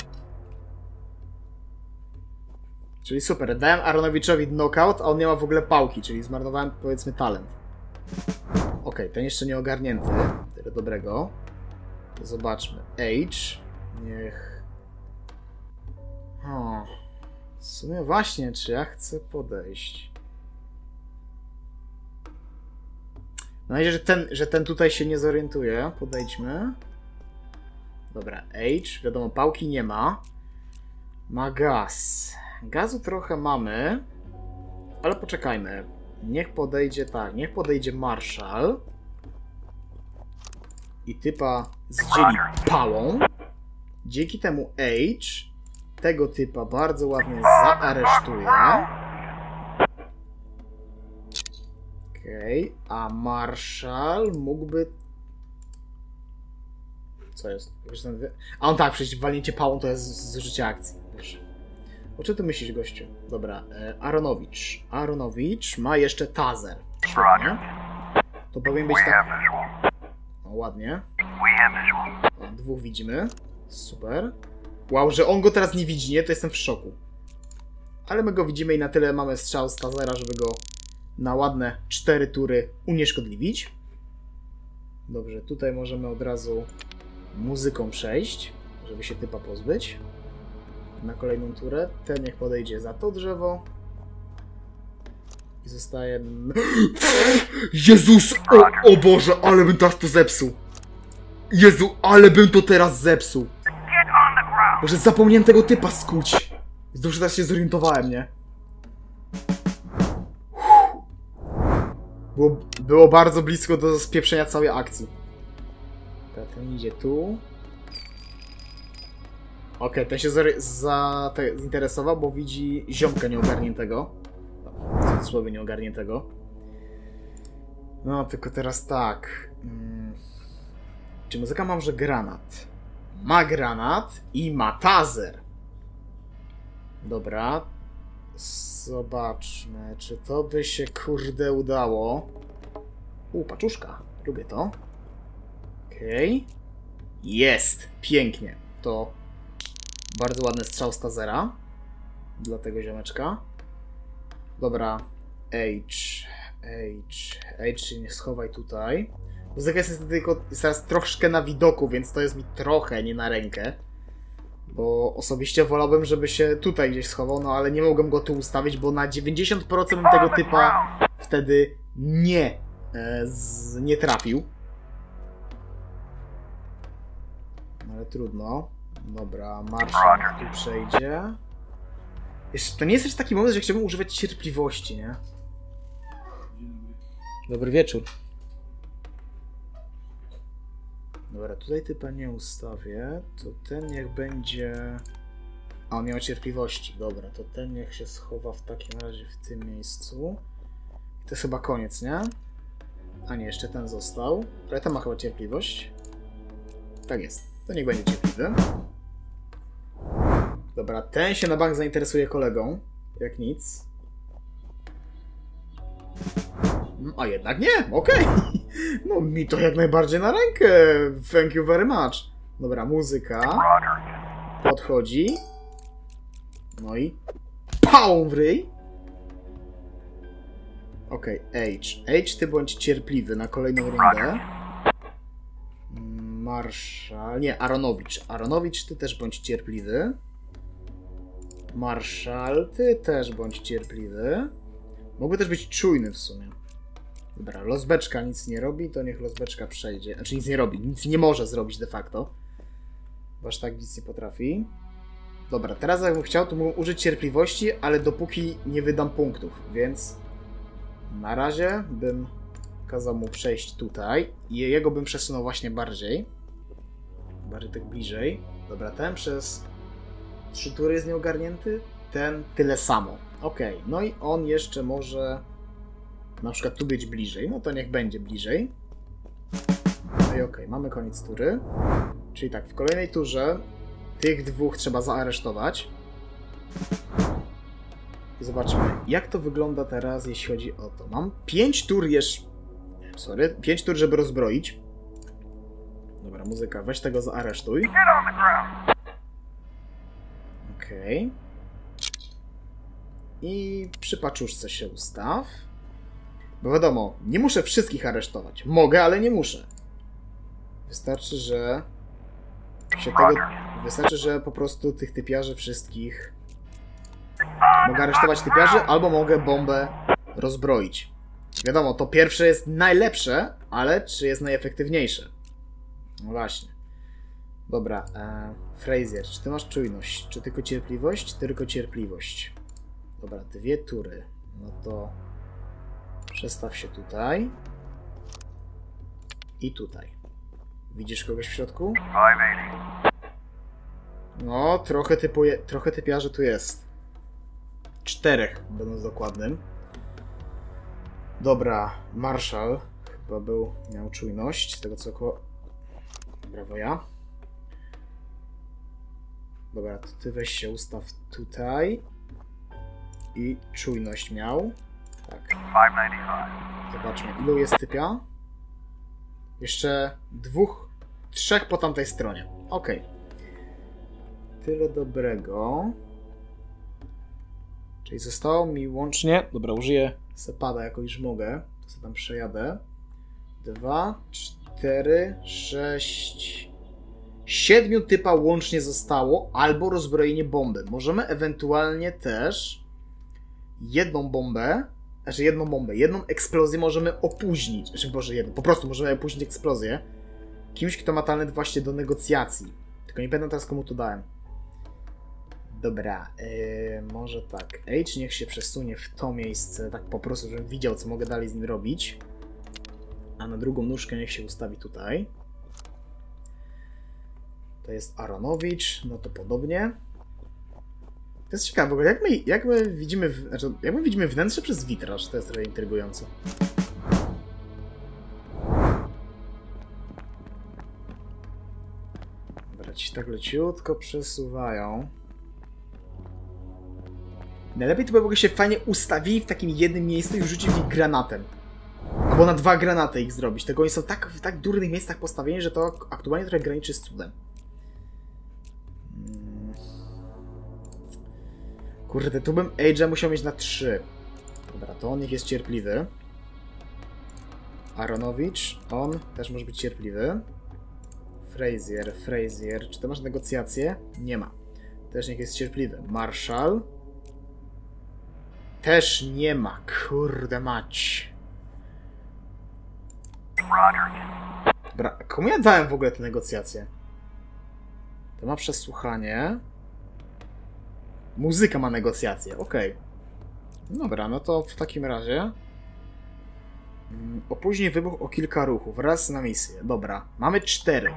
Czyli super, dałem Aronowiczowi knockout, a on nie ma w ogóle pałki, czyli zmarnowałem, powiedzmy, talent. Okej, ten jeszcze nie ogarnięty. Tyle dobrego. Zobaczmy. Age. Niech... O. W sumie właśnie, czy ja chcę podejść? Mam nadzieję, że ten tutaj się nie zorientuje. Podejdźmy. Dobra, Age. Wiadomo, pałki nie ma. Ma gaz. Gazu trochę mamy. Ale poczekajmy. Niech podejdzie tak. Niech podejdzie Marshall. I typa zdzieli pałą. Dzięki temu Age tego typa bardzo ładnie zaaresztuje. Okej, a Marshall mógłby... Co jest? A on tak, przecież walnięcie pałą to jest zużycie akcji. Wiesz. O czym ty myślisz, gościu? Dobra, Aronowicz. Aronowicz ma jeszcze taser. Świetnie. To powinien być tak... O, ładnie. O, dwóch widzimy. Super. Wow, że on go teraz nie widzi, nie? To jestem w szoku. Ale my go widzimy i na tyle mamy strzał z tasera, żeby go na ładne 4 tury unieszkodliwić. Dobrze, tutaj możemy od razu muzyką przejść, żeby się typa pozbyć. Na kolejną turę. Ten niech podejdzie za to drzewo. I zostaje... Jezus! O Boże, ale bym teraz to zepsuł! Jezu, ale bym to teraz zepsuł! Boże, zapomniałem tego typa skuć! Dobrze, teraz się zorientowałem, nie? Było bardzo blisko do spieprzenia całej akcji. Ten idzie tu. Okej, ten się zainteresował, bo widzi ziomka nieogarniętego. W cudzysłowie nieogarniętego. No, tylko teraz tak. Czy muzyka ma może granat? Ma granat i ma taser. Dobra. Zobaczmy, czy to by się kurde udało. Paczuszka. Lubię to. Okej. Jest! Pięknie. To bardzo ładny strzał z tasera. Dla tego ziomeczka. Dobra. Age się nie schowaj tutaj. Muzyka jest tylko teraz troszkę na widoku, więc to jest mi trochę nie na rękę. Bo osobiście wolałbym, żeby się tutaj gdzieś schował, no ale nie mogłem go tu ustawić, bo na 90% tego typa wtedy nie trafił. trudno. Dobra, Marshall tu przejdzie. Jeszcze, to nie jest też taki moment, że chciałbym używać cierpliwości, nie? Dobry wieczór. Dobra, tutaj typa nie ustawię. To ten niech będzie... A, on nie ma cierpliwości. Dobra, to ten niech się schowa w takim razie w tym miejscu. To jest chyba koniec, nie? A nie, jeszcze ten został. Ale ten ma chyba cierpliwość. Tak jest. To niech będzie cierpliwy. Dobra, ten się na bank zainteresuje kolegą. Jak nic. A jednak nie, okej. No mi to jak najbardziej na rękę. Thank you very much. Dobra, muzyka. Podchodzi. No i... Pał w ryj. Okej, H. H, ty bądź cierpliwy na kolejną rundę. Marshall... Nie, Aronowicz. Aronowicz, ty też bądź cierpliwy. Marshall, ty też bądź cierpliwy. Mógłby też być czujny w sumie. Dobra, Losbeczka nic nie robi, to niech Losbeczka przejdzie. Znaczy nic nie robi, nic nie może zrobić de facto. Bo aż tak nic nie potrafi. Dobra, teraz jakbym chciał, to mógłbym użyć cierpliwości, ale dopóki nie wydam punktów, więc... Na razie bym kazał mu przejść tutaj. I jego bym przesunął właśnie bardziej. Bardziej tak bliżej. Dobra, ten przez 3 tury jest nieogarnięty. Ten tyle samo. Okej, no i on jeszcze może na przykład tu być bliżej. No to niech będzie bliżej. No i okej, mamy koniec tury. Czyli tak, w kolejnej turze tych dwóch trzeba zaaresztować. I zobaczmy, jak to wygląda teraz, jeśli chodzi o to. Mam 5 tur jeszcze... Sorry, 5 tur, żeby rozbroić. Dobra, muzyka, weź tego zaaresztuj. Okej. I przy paczuszce się ustaw. Bo wiadomo, nie muszę wszystkich aresztować. Mogę, ale nie muszę. Wystarczy, że... Wystarczy, że po prostu tych typiarzy wszystkich... Mogę aresztować typiarzy, albo mogę bombę rozbroić. Wiadomo, to pierwsze jest najlepsze, ale czy jest najefektywniejsze? No właśnie. Dobra, Frazier, czy ty masz czujność? Czy tylko cierpliwość? Tylko cierpliwość. Dobra, 2 tury. No to przestaw się tutaj. I tutaj. Widzisz kogoś w środku? No, trochę typiarzy tu jest. 4, będąc dokładnym. Dobra, Marshall chyba miał czujność, z tego co Brawo ja. Dobra, to ty weź się ustaw tutaj. I czujność miał. Tak. 595. Zobaczmy, ilu jest typia? Jeszcze 2, 3 po tamtej stronie. Okej. Tyle dobrego. Czyli zostało mi łącznie... Dobra, użyję sepada jako iż mogę. To sobie tam przejadę. 2, 4, 6... 7 typa łącznie zostało, albo rozbrojenie bomby. Możemy ewentualnie też jedną eksplozję możemy opóźnić. Znaczy, po prostu możemy opóźnić eksplozję kimś, kto ma talent właśnie do negocjacji. Tylko nie pamiętam teraz, komu to dałem. Dobra, może tak. H niech się przesunie w to miejsce, tak po prostu, żebym widział, co mogę dalej z nim robić. A na drugą nóżkę niech się ustawi tutaj. To jest Aronowicz, no to podobnie. To jest ciekawe, w ogóle jak my widzimy wnętrze przez witraż, to jest trochę intrygujące. Dobra, ci tak leciutko przesuwają. Najlepiej to by w ogóle się fajnie ustawili w takim jednym miejscu i rzucili ich granatem. Albo na 2 granaty ich zrobić. Tego oni są w tak durnych miejscach postawieni, że to aktualnie trochę graniczy z cudem. Kurde, tu bym Age'a musiał mieć na 3. Dobra, to on niech jest cierpliwy. Aronowicz, on też może być cierpliwy. Frazier, czy ty masz negocjacje? Nie ma. Też niech jest cierpliwy. Marshall. Też nie ma. Kurde mać. Dobra, komu ja dałem w ogóle te negocjacje? To ma przesłuchanie. Muzyka ma negocjacje, okej. Dobra, no to w takim razie... Opóźnij wybuch o kilka ruchów. Raz na misję. Dobra, mamy 4.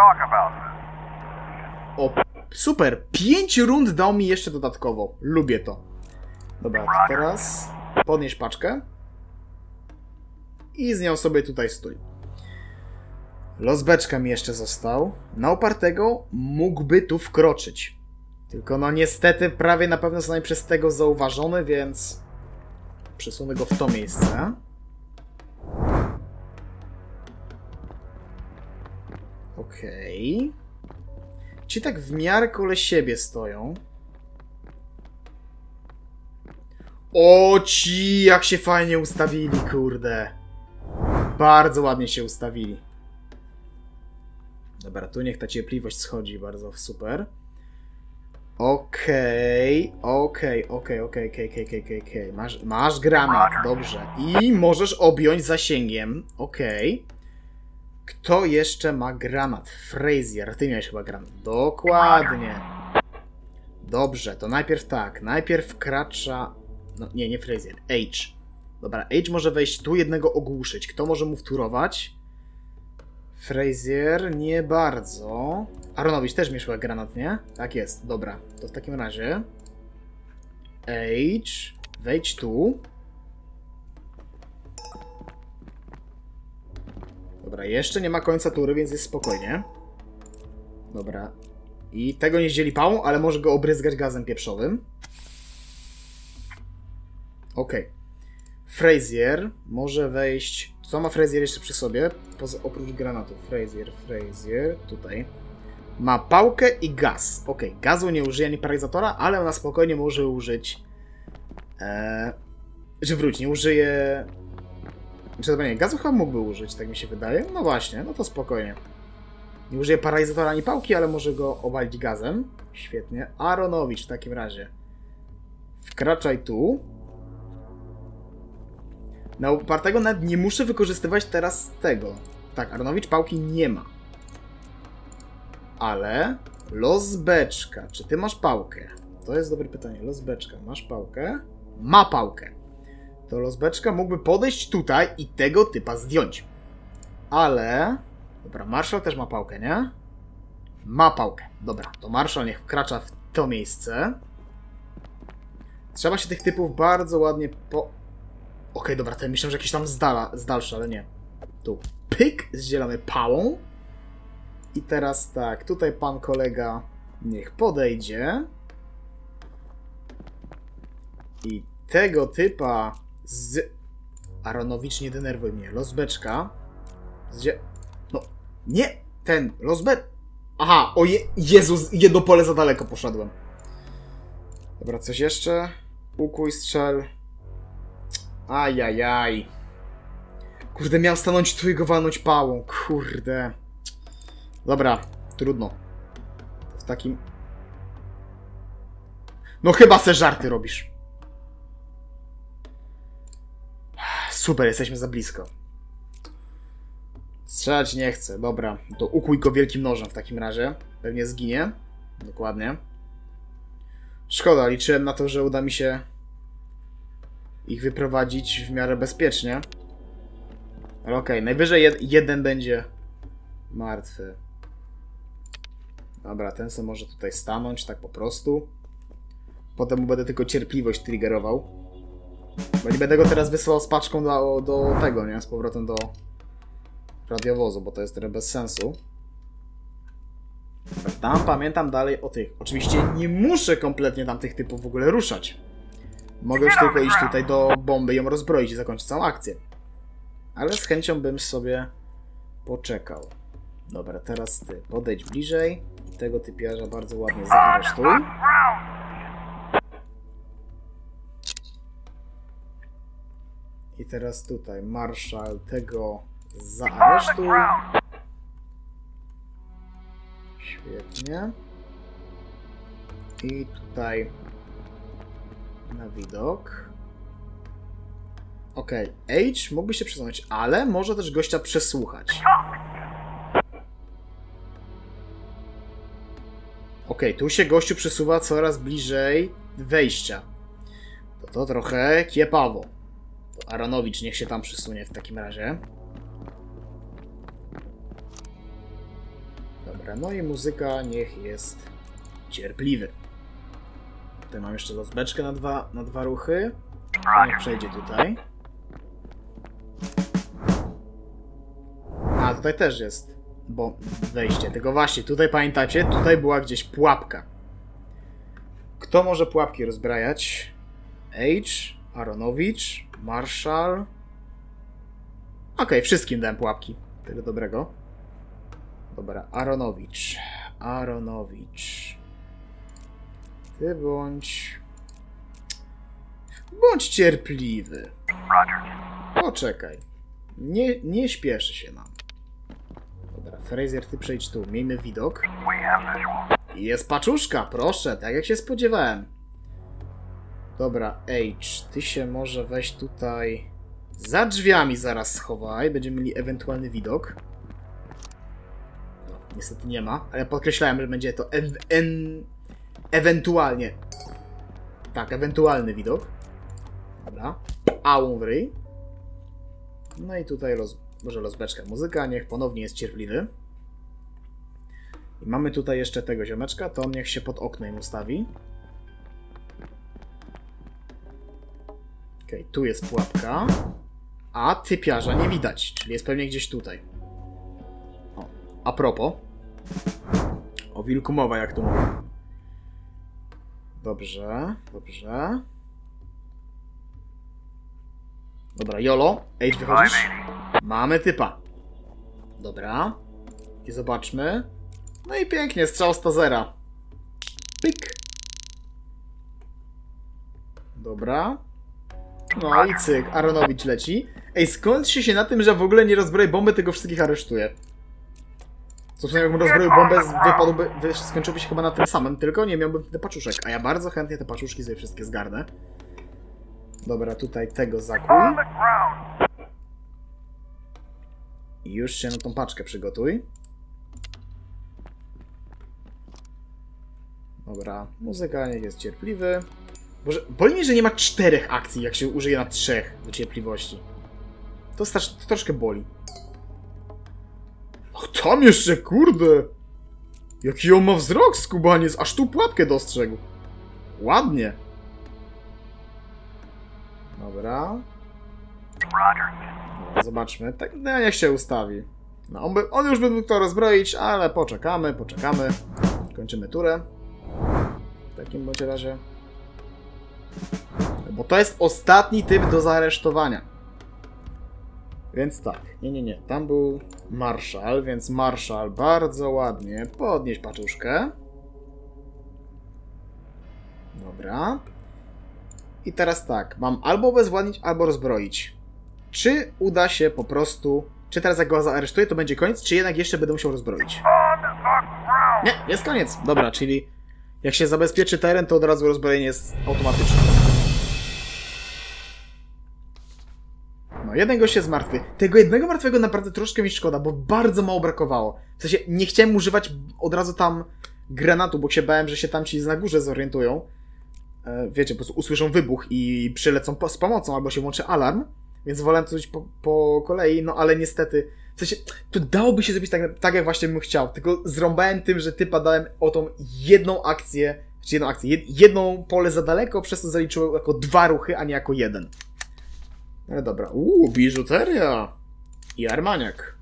O, super! 5 rund dał mi jeszcze dodatkowo. Lubię to. Dobra, to teraz podnieś paczkę. I z nią sobie tutaj stój. Losbeczka mi jeszcze został. Na upartego mógłby tu wkroczyć. Tylko no niestety prawie na pewno zostanie przez tego zauważony, więc przesunę go w to miejsce. Okej. Ci tak w miarę koło siebie stoją. O, ci jak się fajnie ustawili, kurde. Bardzo ładnie się ustawili. Dobra, tu niech ta cierpliwość schodzi bardzo super. Okej. Masz granat, dobrze. I możesz objąć zasięgiem. Okej. Kto jeszcze ma granat? Frazier, ty miałeś chyba granat. Dokładnie. Dobrze, to najpierw tak. Najpierw wkracza... No nie Frazier. H. Dobra, H może wejść tu, jednego ogłuszyć. Kto może mu wturować? Frazier nie bardzo. Aronowicz też miał chyba granat, nie? Tak jest, dobra. To w takim razie... H. Wejdź tu. Dobra, jeszcze nie ma końca tury, więc jest spokojnie. Dobra. I tego nie zdzieli pałą, ale może go obryzgać gazem pieprzowym. Okej. Frazier może wejść... Co ma Frazier jeszcze przy sobie? Oprócz granatu. Frazier, tutaj. Ma pałkę i gaz. Okej, gazu nie użyje ani paralizatora, ale ona spokojnie może użyć... Że wróć, nie użyje... Czy to nie, gazu chyba mógłby użyć, tak mi się wydaje. No właśnie, no to spokojnie. Nie użyje paralizatora ani pałki, ale może go obalić gazem. Świetnie. Aronowicz w takim razie. Wkraczaj tu. Na upartego nawet nie muszę wykorzystywać teraz tego. Tak, Aronowicz pałki nie ma. Ale... Losbeczka. Czy ty masz pałkę? To jest dobre pytanie. Losbeczka, masz pałkę? Ma pałkę. To Losbeczka mógłby podejść tutaj i tego typa zdjąć. Ale... Dobra, Marshall też ma pałkę, nie? Ma pałkę. Dobra, to Marshall niech wkracza w to miejsce. Trzeba się tych typów bardzo ładnie Okej, dobra, to ja myślę, że jakieś tam z dalsza, ale nie. Tu. Pyk, zdzielamy pałą. I teraz tak, tutaj pan kolega niech podejdzie. I tego typa Aronowicz, nie denerwuj mnie. Losbeczka. No, nie! Ten, Aha, o Jezus, jedno pole za daleko poszedłem. Dobra, coś jeszcze? Ukuj, strzel. Ajajaj. Kurde, miał stanąć tu i go walnąć pałą. Kurde. Dobra, trudno. W takim... No chyba se żarty robisz. Super, jesteśmy za blisko. Strzelać nie chcę. Dobra, to ukuj go wielkim nożem w takim razie. Pewnie zginie. Dokładnie. Szkoda, liczyłem na to, że uda mi się ich wyprowadzić w miarę bezpiecznie. Ale okej, najwyżej jeden będzie martwy. Dobra, ten sobie może tutaj stanąć, tak po prostu. Potem mu będę tylko cierpliwość triggerował. Bo nie będę go teraz wysyłał z paczką do tego, nie? Z powrotem do radiowozu, bo to jest trochę bez sensu. Tam pamiętam dalej o tych. Oczywiście nie muszę kompletnie tam tych typów w ogóle ruszać. Mogę już tylko iść tutaj do bomby, ją rozbroić i zakończyć całą akcję. Ale z chęcią bym sobie poczekał. Dobra, teraz ty podejdź bliżej i tego typiarza bardzo ładnie zaaresztuj. I teraz tutaj Marshall tego zaaresztuj. Świetnie. I tutaj na widok. Okej, H mógłby się przesunąć, ale może też gościa przesłuchać. Okej, tu się gościu przesuwa coraz bliżej wejścia. To trochę kiepawo. To Aronowicz niech się tam przesunie w takim razie. Dobra, no i muzyka niech jest cierpliwy. Tutaj mam jeszcze rozbeczkę na dwa ruchy. To niech przejdzie tutaj. A, tutaj też jest wejście. Tylko właśnie, tutaj pamiętacie, tutaj była gdzieś pułapka. Kto może pułapki rozbrajać? H, Aronowicz, Marshall. Okej, wszystkim dałem pułapki. Tego dobrego. Dobra, Aronowicz. Aronowicz. Ty bądź cierpliwy. Poczekaj. Nie śpieszy się nam. Dobra, Frazier, ty przejdź tu. Miejmy widok. Jest paczuszka, proszę, tak jak się spodziewałem. Dobra, H, ty się może weź tutaj za drzwiami zaraz schowaj. Będziemy mieli ewentualny widok. No, niestety nie ma, ale podkreślałem, że będzie to ewentualnie. Tak, ewentualny widok. Dobra. Ałą w ryj. No i tutaj może rozbeczka muzyka, niech ponownie jest cierpliwy. I mamy tutaj jeszcze tego ziomeczka, to on niech się pod oknem ustawi. Okej, tu jest pułapka. A typiarza nie widać, czyli jest pewnie gdzieś tutaj. O, a propos. O wilku mowa, jak tu mówię. Dobrze, dobrze. Dobra, Jolo, Age, wychodzisz? Mamy typa. Dobra. I zobaczmy. No i pięknie, strzał z tasera. Pyk. Dobra. No i cyk, Aronowicz leci. Ej, skąd się na tym, że w ogóle nie rozbroi bomby, tego wszystkich aresztuje? Co w sumie jakbym rozbroił bombę, skończyłby się chyba na tym samym, tylko nie miałbym wtedy paczuszek. A ja bardzo chętnie te paczuszki sobie wszystkie zgarnę. Dobra, tutaj tego zakuj. I już się na tą paczkę przygotuj. Dobra, muzyka niech jest cierpliwy. Boże, boli mnie, że nie ma 4 akcji, jak się użyje na 3 do cierpliwości. To troszkę boli. O, tam jeszcze, kurde! Jaki on ma wzrok, skubaniec! Aż tu pułapkę dostrzegł. Ładnie. Dobra. No, zobaczmy. Tak, no, niech się ustawi. No, on już by mógł to rozbroić, ale poczekamy. Kończymy turę. W takim bądź razie. Bo to jest ostatni typ do zaaresztowania. Więc tak. Nie. Tam był Marshall, więc Marshall bardzo ładnie. Podnieś paczuszkę. Dobra. I teraz tak. Mam albo obezwładnić, albo rozbroić. Czy uda się po prostu... Czy teraz jak go zaaresztuję, to będzie koniec, czy jednak jeszcze będę musiał rozbroić? Nie, jest koniec. Dobra, czyli jak się zabezpieczy teren, to od razu rozbrojenie jest automatyczne. No, jeden gość jest martwy. Tego jednego martwego naprawdę troszkę mi szkoda, bo bardzo mało brakowało. W sensie, nie chciałem używać od razu tam granatu, bo się bałem, że się tam ci na górze zorientują. Wiecie, po prostu usłyszą wybuch i przylecą z pomocą, albo się włączy alarm. Więc wolałem to zrobić po kolei, no ale niestety... W sensie, to dałoby się zrobić tak jak właśnie bym chciał, tylko zrąbałem tym, że typa dałem o tą jedną akcję, jedną pole za daleko, przez to zaliczyłem jako 2 ruchy, a nie jako 1. Ale dobra. Biżuteria! I armaniak.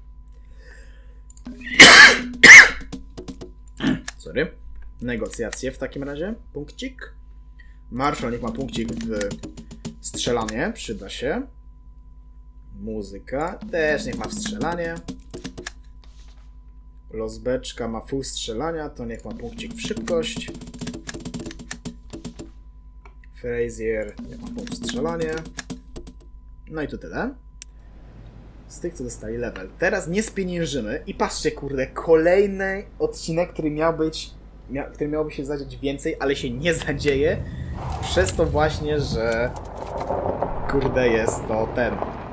Sorry. Negocjacje w takim razie. Punkcik. Marshall niech ma punkcik w strzelanie, przyda się. Muzyka też niech ma w strzelanie. Losbeczka ma full strzelania, to niech ma punkcik w szybkość. Frazier niech ma punkt w strzelanie. No i to tyle. Z tych, co dostali level. Teraz nie spieniężymy i patrzcie, kurde, kolejny odcinek, który miałby się zadziać więcej, ale się nie zadzieje. Przez to właśnie, że kurde, jest to ten...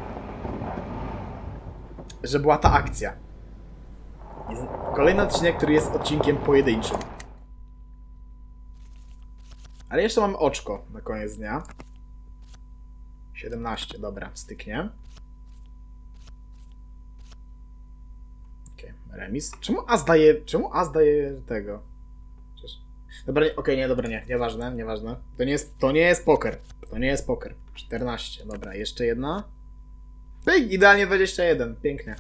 że była ta akcja. Jest kolejny odcinek, który jest odcinkiem pojedynczym. Ale jeszcze mamy oczko na koniec dnia. 17, dobra, styknie. Okej, remis. Czemu As daje tego? Przecież... Dobra, okej, nie, dobra, nieważne. To nie jest poker. To nie jest poker. 14, dobra, jeszcze jedna. Pyk, idealnie 21, pięknie.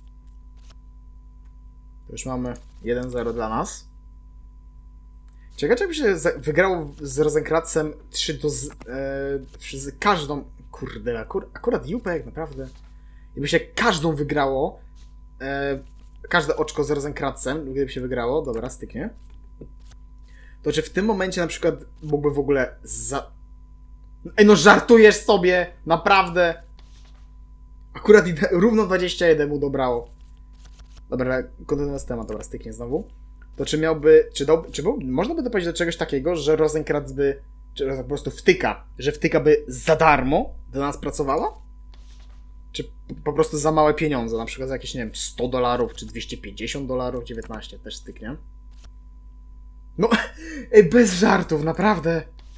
To już mamy 1-0 dla nas. Ciekawe, czy by się wygrało z Rosenkratzem 3 z każdą... Kurde, akurat Jupek, naprawdę. Gdyby się każdą wygrało, każde oczko z Rosenkratzem, gdyby się wygrało, dobra, styknie. To czy w tym momencie na przykład mógłby w ogóle Ej, no żartujesz sobie, naprawdę. Akurat równo 21 mu dobrało. Dobra, kontynuując temat, dobra, styknie znowu. To czy miałby, można by doprowadzić do czegoś takiego, że Rosenkratz by, czy po prostu wtyka by za darmo do nas pracowała? Czy po prostu za małe pieniądze, na przykład za jakieś, nie wiem, $100 czy $250, 19 też styknie. No, ej, bez żartów, naprawdę.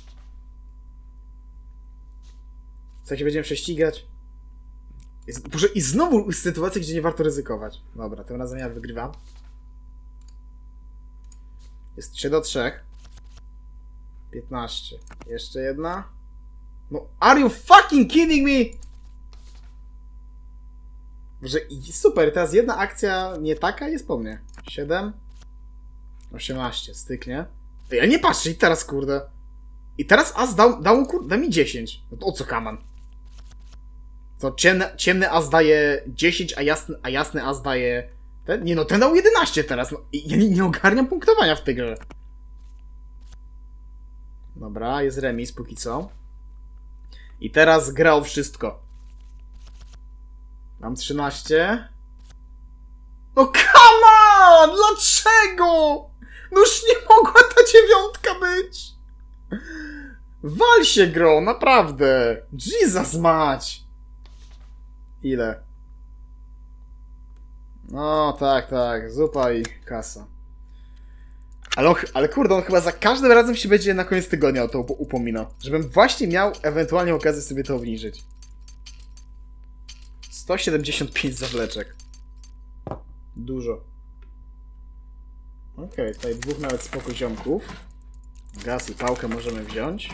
Co się będziemy prześcigać? I znowu sytuacja, gdzie nie warto ryzykować. Dobra, tym razem ja wygrywam. Jest 3-3. 15. Jeszcze jedna. No, are you fucking kidding me? Że super, teraz jedna akcja nie taka jest po mnie. 7. 18, styknie. Ej, ale nie patrzcie, i teraz kurde. I teraz As dał mi 10. No to o co kaman? To ciemny As daje 10, a jasny As daje... Ten? Nie no, ten dał 11 teraz. No, ja nie ogarniam punktowania w tej grze. Dobra, jest remis póki co. I teraz gra o wszystko. Mam 13. No come on! Dlaczego? No już nie mogła ta 9 być! Wal się gro, naprawdę! Jesus mać! Ile? No tak, zupa i kasa. Ale kurde, on chyba za każdym razem się będzie na koniec tygodnia o to upominał. Żebym właśnie miał ewentualnie okazję sobie to obniżyć. 175 zawleczek. Dużo. Okej, tutaj dwóch nawet spoko ziomków. Gaz i pałkę możemy wziąć.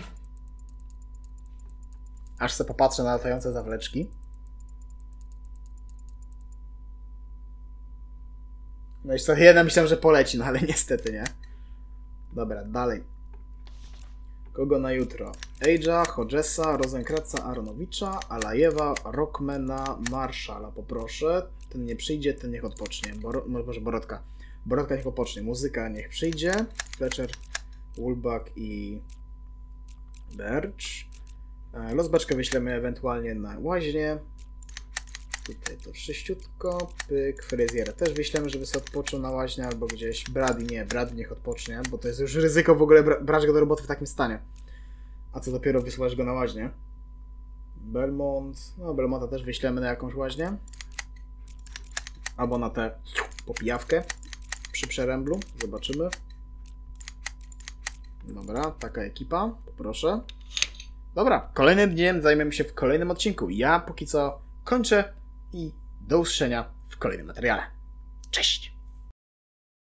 Aż se popatrzę na latające zawleczki. No jeszcze jeden myślałem, że poleci, no ale niestety nie. Dobra, dalej. Kogo na jutro? Age'a, Hodgesa, Rosenkratza, Aronowicza, Alajewa, Rockmana, Marszala poproszę. Ten nie przyjdzie, ten niech odpocznie. Może Borodka. Borodka niech odpocznie. Muzyka niech przyjdzie. Fletcher, Woolbach i Birch. Losbeczkę wyślemy ewentualnie na łaźnię. Tutaj to wszyściutko. Pyk, Fryzjera też wyślemy, żeby sobie odpoczął na łaźnię albo gdzieś. Brady niech odpocznie, bo to jest już ryzyko w ogóle brać go do roboty w takim stanie. A co dopiero wysłać go na łaźnię. Belmont. No, Belmonta też wyślemy na jakąś łaźnię. Albo na tę popijawkę przy przeręblu. Zobaczymy. Dobra, taka ekipa. Poproszę. Dobra, kolejnym dniem zajmiemy się w kolejnym odcinku. Ja póki co kończę i do usłyszenia w kolejnym materiale. Cześć!